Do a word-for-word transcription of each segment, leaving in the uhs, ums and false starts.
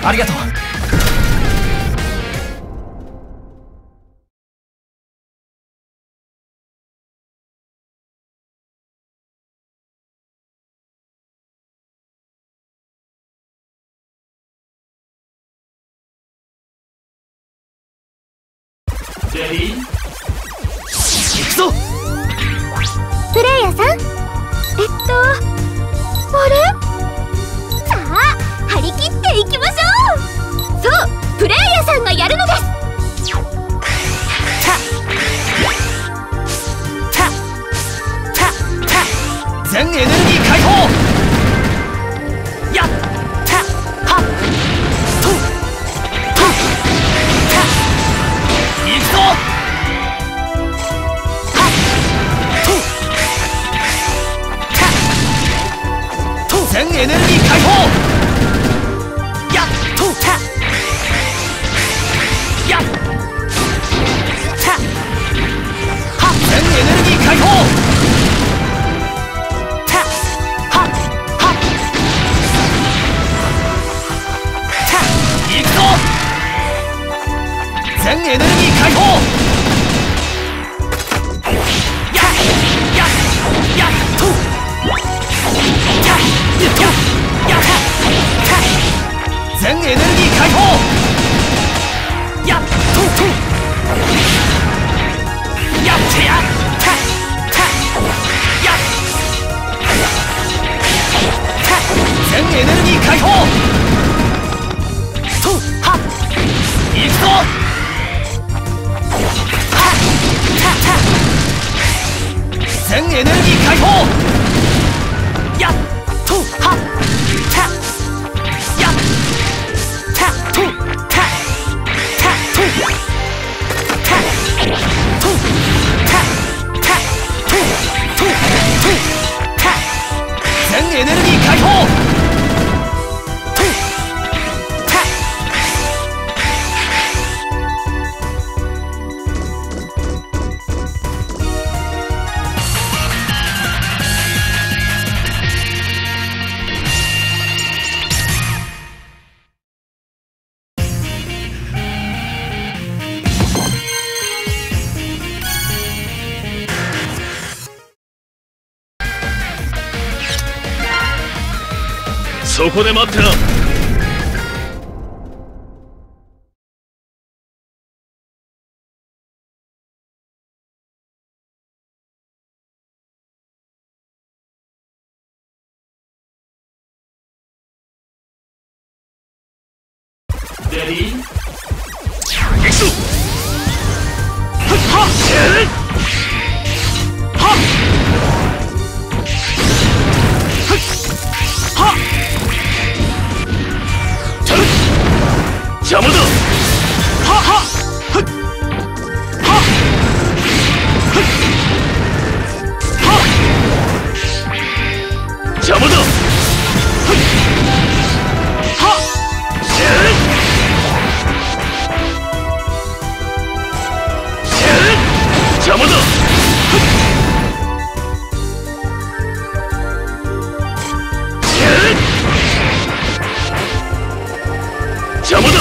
ありがとう。レディー、行くぞ。 プレイヤーさん、えっとあれ、さあ張り切っていきましょう。そう、プレイヤーさんがやるのです。 タタタ全エネルギー解放。やっタハットトタ行くぞ。はっトタト全エネルギー解放。やっとタやっタはっ全エネルギー解放。タはっはっタ行くぞ。全エネルギー解放。やっやっやっとやっとやっタ全エネルギー解放。やっととやってやったたやった全エネルギー解放。とはっ行くぞ。はったた全エネルギー解放。やっとはったやったとたたとたとたたとととた全エネルギー解放。とたそこで待ってな。レディー、行くぞ。はっえいはっはっ邪魔だ。ははふっはふっは邪魔だ。ふっはえいえい邪魔だ。ふっえい邪魔だ。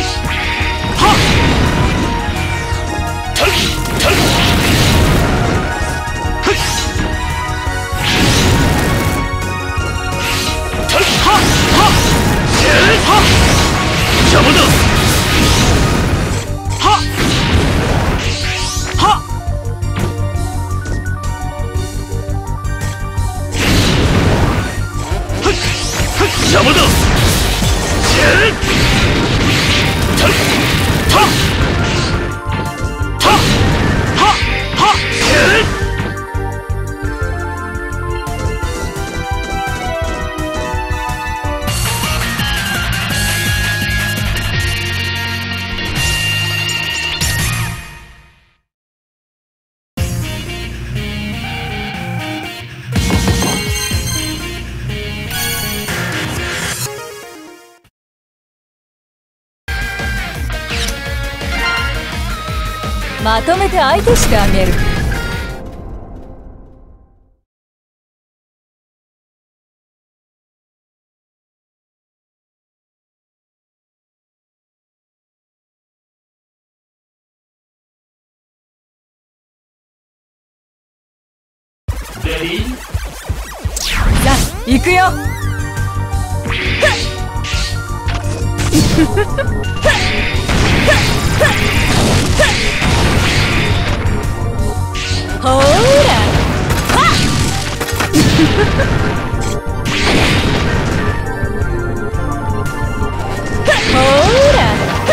はまとめて相手してあげる。 レディー、 さあ行くよ。ほーらほーら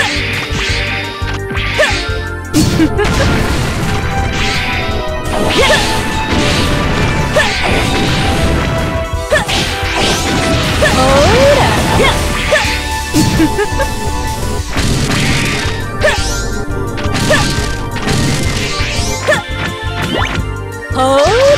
ほーら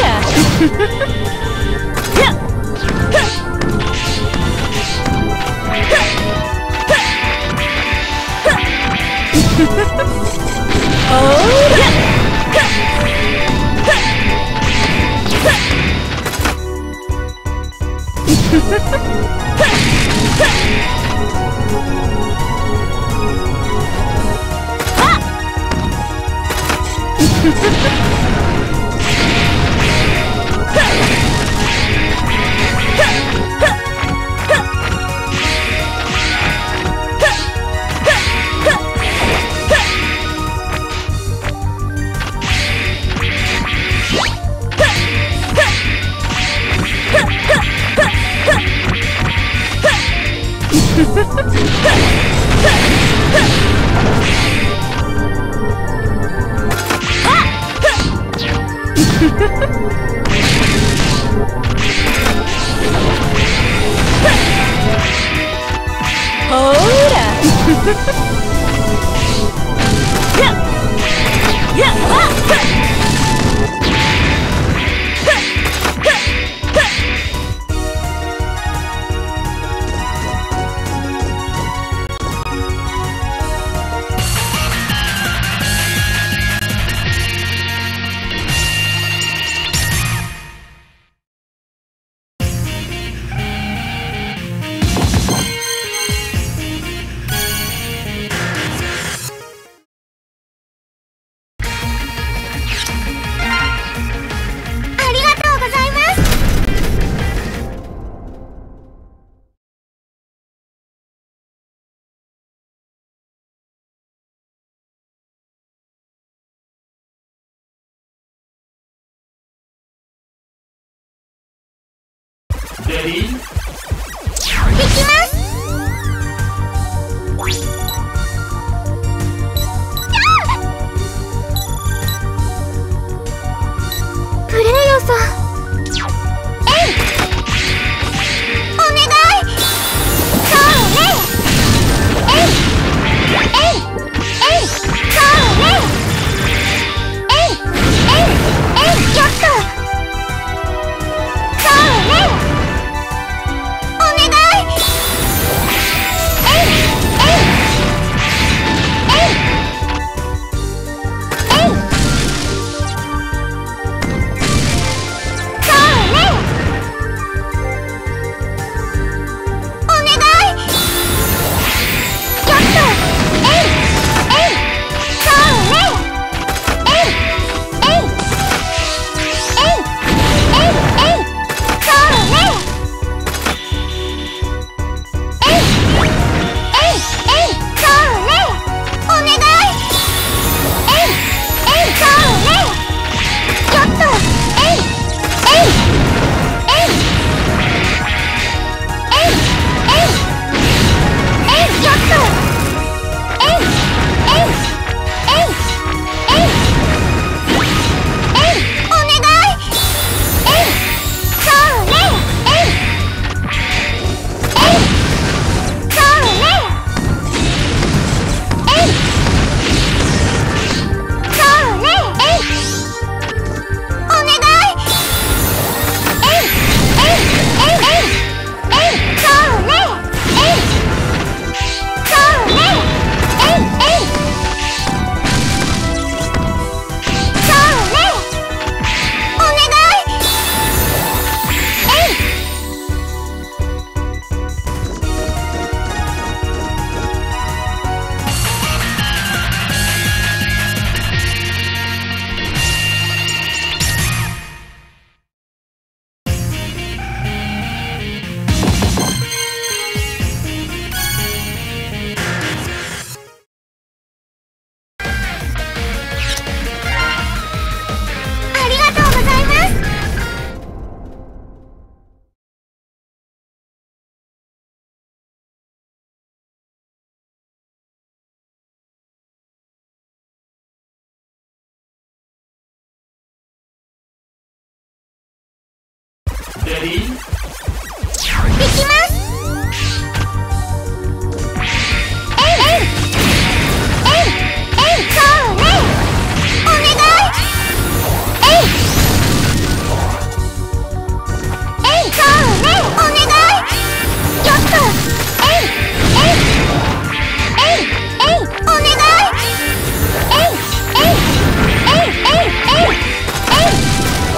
レディー、 行きますプレイヤーさん、えいお願い、そうね、えいえいえい、そうね、えいえいえい、やった、そうね、お願い、 レディーできます。えいえいえいえい、そうね、お願い。えいえい、そうね、お願い。よっと、えいえいえいえい、お願い。えいえいえいえいえいえいえい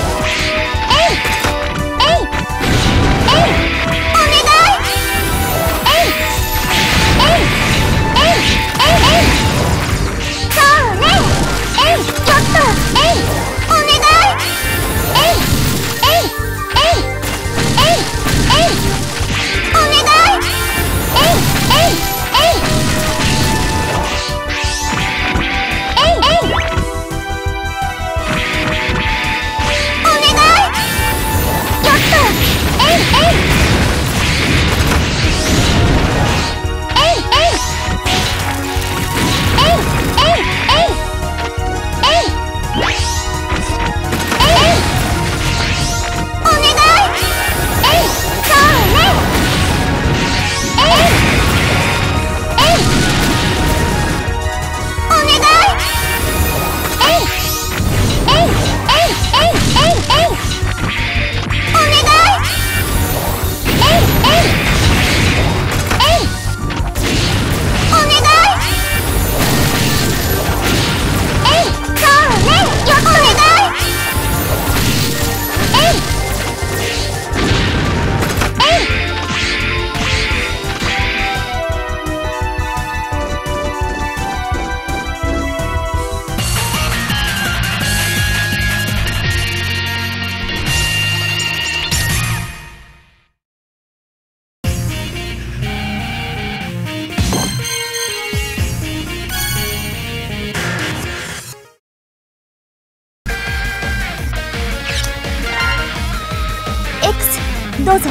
どうぞ。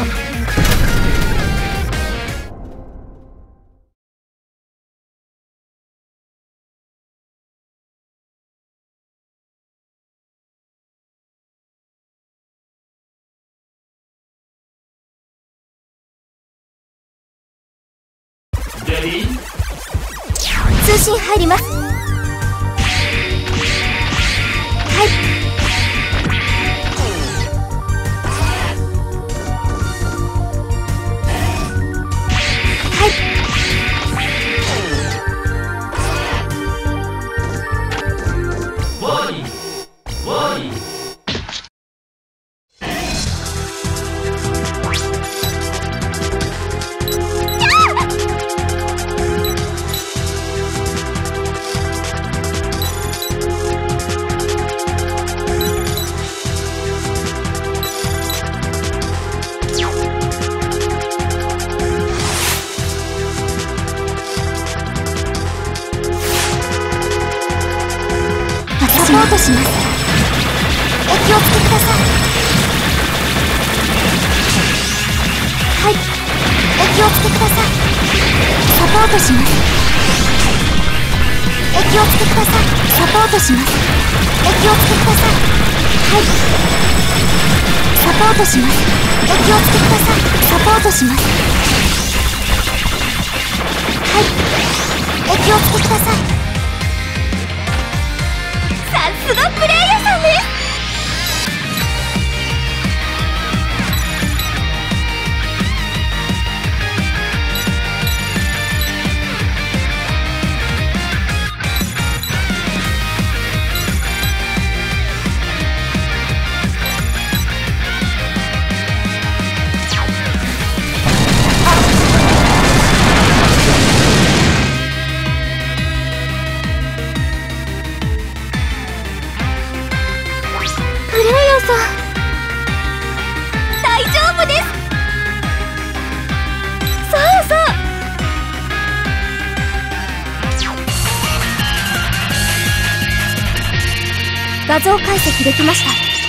レディー通信入ります。はい。 ワーニングワーニングサポートします。お気をつけください。はい、お気をつけください。サポートします。お気をつけください。サポートします。お気をつけください。はい、サポートします。お気をつけください。サポートします。はい、お気をつけください。さすがプレイヤーさんです。プレイヤーさん、大丈夫です。そうそう。画像解析できました。